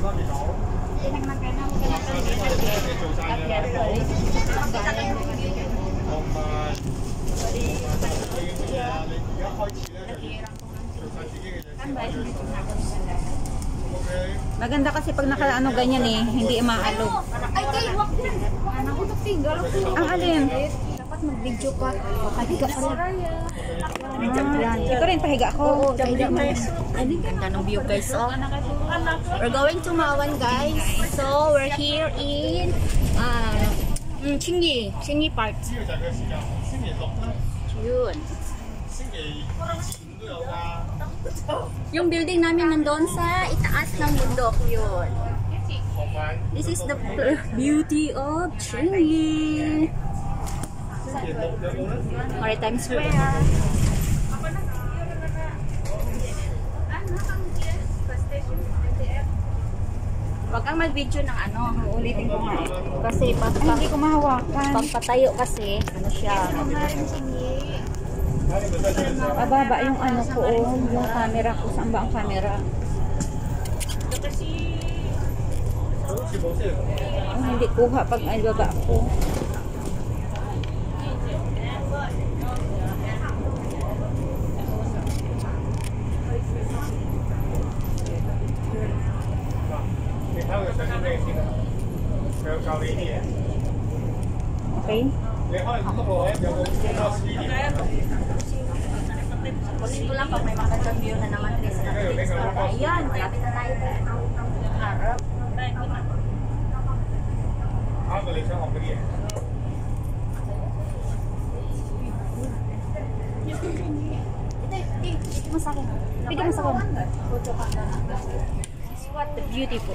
Maganda kasi pag naka-ano ganyan eh, hindi maalo. Ay, kayo, wag din. Anak ko tinggal. Ang alin? Dapat mag-video ka. Pahiga ka lang. Yan. Ito rin, pahiga ko. Oo, pahiga mo. Ay, ganda ng view guys. Oh. We're going to Mawan guys. So, we're here in Chingy Park. Yun. Yung building namin nandun sa itaas ng bundok yun. This is the beauty of Chingy. Maritime Square. Wag kang mag-video ng ano, ulitin ko nga. Kasi Hindi ko mahawakan. pagpatayo kasi, ano siya. Pababa yung ano ko, yung camera ko. Saan ba ang camera? Hindi kuha pag ay baba ko. Okay. Kunin ko lang pag may magandang view na naman tres na tres. Ayan, malapit na tayo. Harap. Ito mo sa akin. Bigyan mo sa akin. What the beautiful.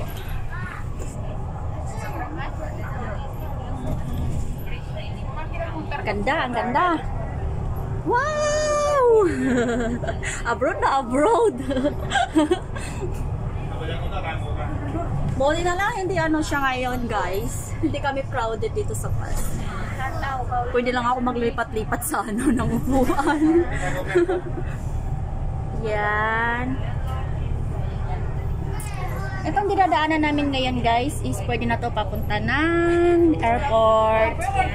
Ganda, ang ganda. Wow! Abroad na abroad. Moli na lang, hindi ano siya ngayon guys. Hindi kami crowded dito sa bus. Pwede lang ako maglipat-lipat sa ano ng upuan. Yan. Itong dinadaanan namin ngayon guys is pwede na to papunta ng airport.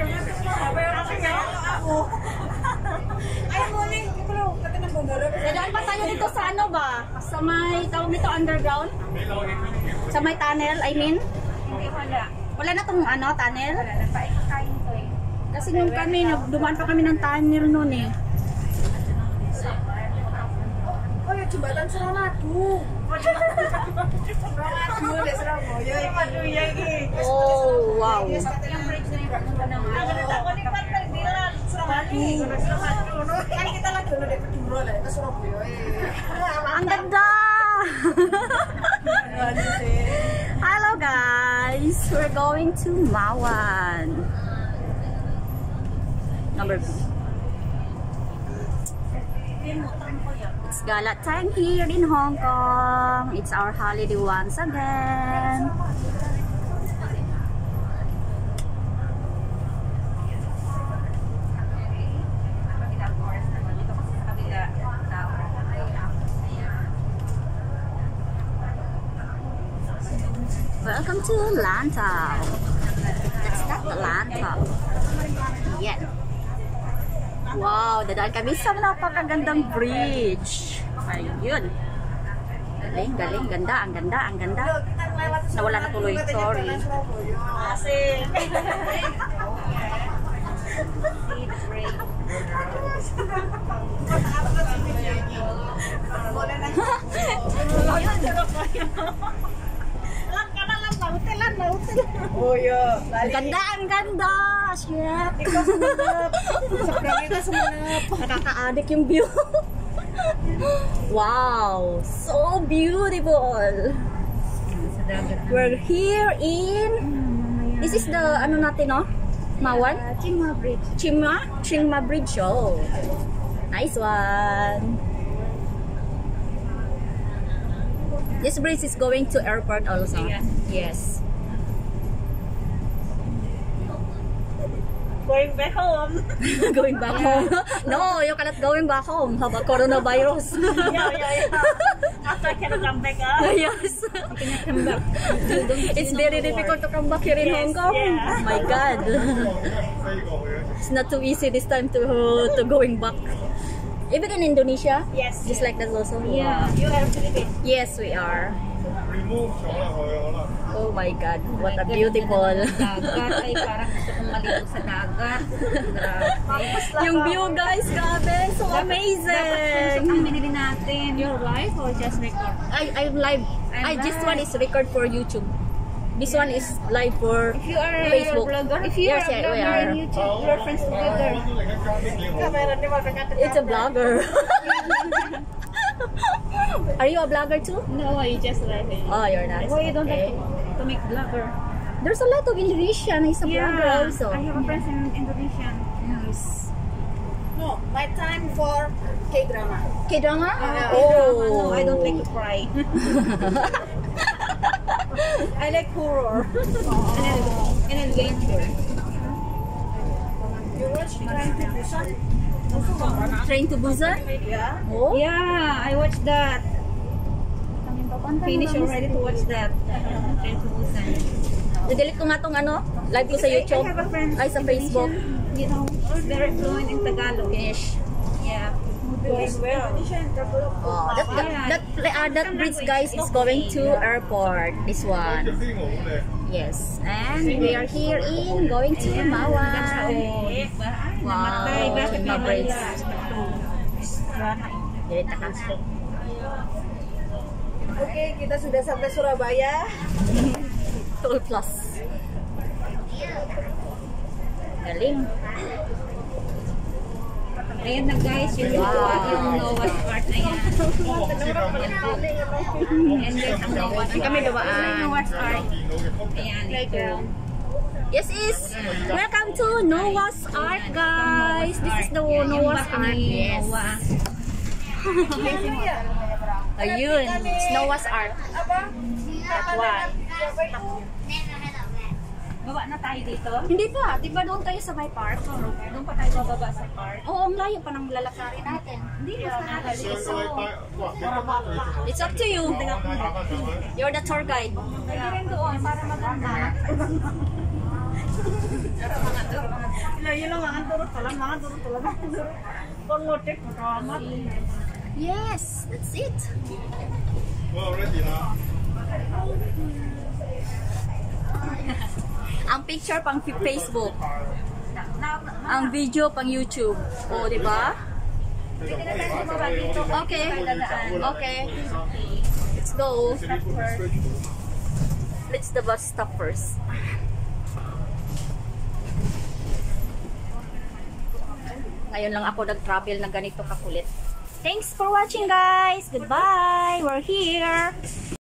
Dadaan pa tayo dito sa ano ba? Sa may tawag nito underground? Sa may tunnel, I mean? Hindi, wala. Wala na tong ano, tunnel? Wala na, paikain to eh. Kasi nung kami, dumaan pa kami ng tunnel noon eh. Oh, yung jembatan Suramadu. Oh, wow. Yung bridge na yung Ang ganda! Hello guys! We're going to Mawan. Number B. It's gala time here in Hong Kong. It's our holiday once again. Welcome to Lantau. That's not the Lantau. Yeah. Wow, dadaan kami sa napakagandang bridge. Ayun. Galing, galing, ganda, ang ganda, ang ganda. Nawala na tuloy, sorry. Oh, yeah. Ang ganda, ang ganda. Chef. Nakaka-addict yung view. Wow, so beautiful. We're here in, this is the ano natin, no? Mawan? Chingma Bridge. Chingma Bridge. Oh, nice one. This bridge is going to airport also. Yes. Going back home. Going back home. No, you cannot going back home. Have a coronavirus. Yeah. So I cannot come back. Yes. Come back. It's very difficult to come back here in Hong Kong. yeah. My God. It's not too easy this time to going back. Even in Indonesia? Yes. Just like that also? Yeah. You are Philippines. Yes, we are. Oh my God, what a beautiful. Dagat ay parang gusto kong maligo sa dagat. Grabe. Yung view guys, grabe, so Dapat amazing. ang binili natin. Your life or just record? I'm live. This one is record for YouTube. This one is live for If you are Facebook. a vlogger, if you Yes, are a yeah, we vlogger are. in YouTube, your friends together. Kamera di ba kanya It's a vlogger. Are you a vlogger too? No, I just like it. Oh, you're not. Why you don't Okay. like to make vlogger? There's a lot of Indonesian. He's a vlogger also. I have a friend in Indonesian. Yes. No, my time for K-drama. K-drama? No, I don't like to cry. I like horror. And adventure. You watch Train to Busan? Train to Busan? Yeah. Oh? Yeah, I watched that. Finish already to watch that. Train to Busan. Didelete ko nga tong live ko sa YouTube. I have a friend Ay, sa Facebook. Indonesian, you know, very fluent in Tagalog. Finish. Yeah. Oh, that bridge guys is going to airport. This one. Yes. And we are here in going to Mawan. Wow, Chima Bridge. Direct ka. Oke, kita sudah sampai Surabaya. Toll Plus. Galing. Ayan na guys, yung Noah's Ark na yan. And then ang Noah's Ark. Kami dumaan. Noah's Ark. Ayan, ito. Yes, is. Welcome to Noah's Ark, guys. This is the Noah's Ark. Yes. Ayun, it's Noah's Ark. That one. Baba na tayo dito. Hindi pa, di ba doon tayo sa may park? Doon pa tayo bababa sa park. Oo, ang layo pa ng lalakarin natin. Hindi pa sa natin. It's up to you. You're the tour guide. Pwede rin doon para maganda. Yun lang, mga turot lang, mga turot lang. Pang-motek, makamat. Yes, that's it. Ang picture pang Facebook. Ang video pang YouTube. O, di ba? Okay. Okay. Let's go. Let's the bus stop first. Ngayon lang ako nag-travel na ganito kakulit. Thanks for watching, guys. Goodbye. We're here.